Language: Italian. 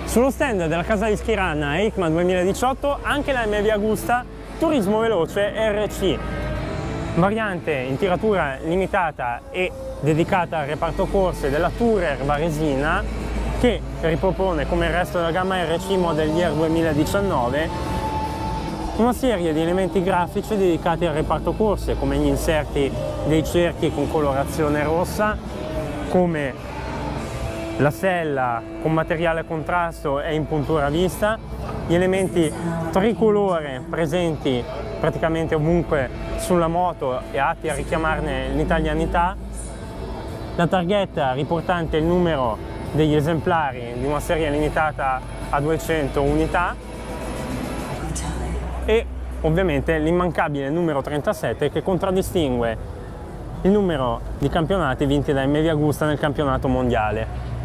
Sullo stand della casa di Schirana EICMA 2018 anche la MV Agusta Turismo Veloce RC, variante in tiratura limitata e dedicata al reparto corse della Tourer Varesina, che ripropone, come il resto della gamma RC Model Year 2019, una serie di elementi grafici dedicati al reparto corse, come gli inserti dei cerchi con colorazione rossa, come la sella con materiale a contrasto e in puntura vista, gli elementi tricolore presenti praticamente ovunque sulla moto e atti a richiamarne l'italianità, la targhetta riportante il numero degli esemplari di una serie limitata a 200 unità e ovviamente l'immancabile numero 37 che contraddistingue il numero di campionati vinti da MV Agusta nel campionato mondiale.